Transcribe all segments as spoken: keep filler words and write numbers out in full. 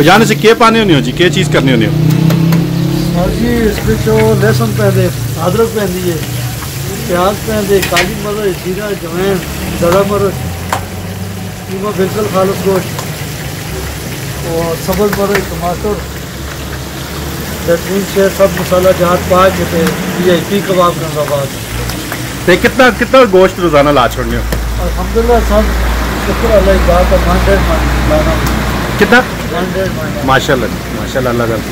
जाने से क्या पाने होने हो जी, क्या चीज़ करनी होनी हो और जी इसमें जो लहसुन पहले, अदरक पहनती है, प्याज पहनते, काली मिर्च, जीरा, जवैन, दड़ा मिर्च, कीमा बिल्कुल खालस गोश्त और सब्ज़ मिर्च, टमाटर, बेहतरीन से सब मसाला जहाँ पाक होते हैं, वी आई पी कबाब का बाद। तो कितना कितना गोश्त रोज़ाना ला छोड़ने हो? अल्हम्दुलिल्लाह सब शुक्र अल्लाह की बात है, हंड्रेड लाना कितना? हंड्रेड माशाल्लाह माशाल्लाह अल्लाह का।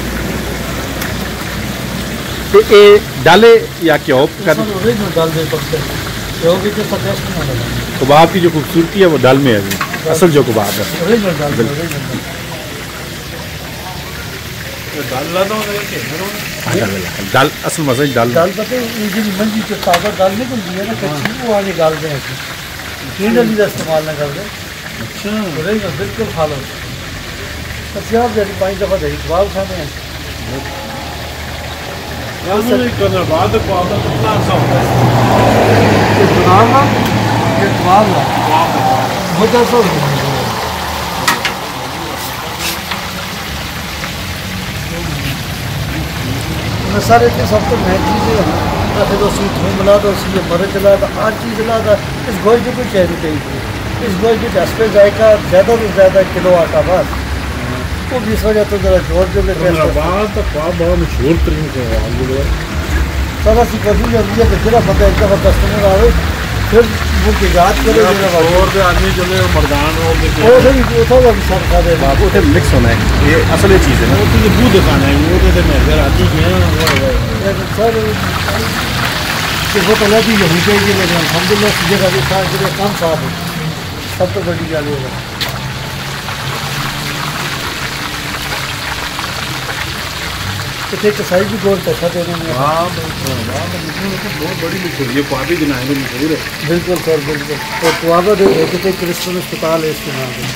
तो ये डाले या क्या हो कर डाल दे पकते कबाब की जो खूबसूरती है वो दाल में है, असल जो कबाब है दाल असल मजा दाल दाल पता है मंजी जो ताकत दाल नहीं बनती है ना कच्ची वो आगे डाल दें ऐसे तीन डली का इस्तेमाल ना कर दें। अच्छा बिल्कुल खा लो बस आप जैसे पाँच दफ़ा दही कबाब खाते हैं बहुत ऐसा सारे के सब तो महंगी चीज़ें हैं ऐसे तो सी थूम मिला दो सी मर्च ला दो हर चीज़ ला दो इस गोश्त की कोई चेहरी चाहिए इस गोश्त की दस पे जायका ज़्यादा से ज़्यादा किलो आटा बस वो भी इस वजह तो ज़रा जोर जो के बहुत मशहूर तरीके सर असं कोशिश होती है कि जो बंदा एक दफ़ा कस्टमर आए फिर वो याद करे आदमी जो मरदान सर खा दे बाबू मिक्स होना है ये असल ये चीज़ है ना वो बू दिखाना है वो तो मैं घर आती सर वो तो लगी होनी चाहिए लेकिन अलहमदुलिल्लाह जगह भी साफ कम साफ है सब तो बड़ी गल है कसाई भी गोल पैसा दे रहे हैं बहुत बड़ी मशहूर ये पापी दिन आए मशहूर है बिल्कुल सर बिल्कुल और तुआबा दे कितने क्रिस्टन अस्पताल है इसके नाम पे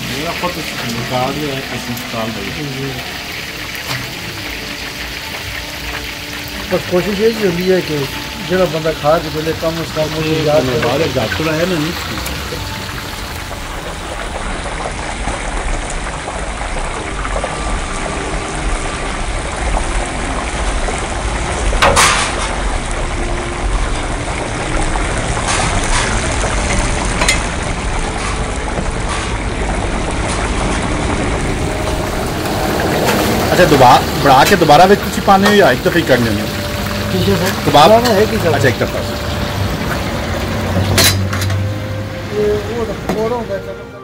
बस कोशिश यही होती है कि जो बंदा खा के पहले कम उस कम डॉक्टर है ना अच्छा दोबारा बढ़ा के दोबारा वे कुछ पाने हो या एक दफ़ा ही करने हो कबाब है कि अच्छा एक दफ़ा